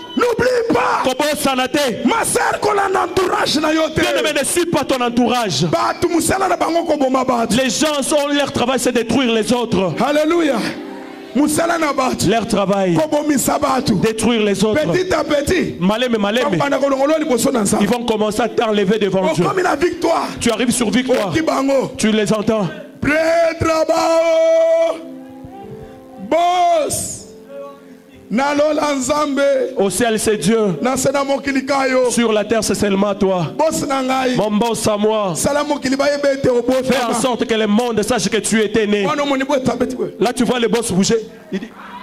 N'oublie pas. Ma sœur, qu'on a un entourage na yote. Bien-aimé, ne suis pas ton entourage. Les gens, leur travail, c'est détruire les autres. Alléluia. Leur travail, détruire les autres. Petit à petit, ils vont commencer à t'enlever devant Dieu. Tu arrives sur victoire. Tu les entends. Boss. Au ciel c'est Dieu. Sur la terre c'est seulement toi. Mon boss à moi. Fais en sorte que le monde sache que tu étais né. Là tu vois le boss bouger. Il dit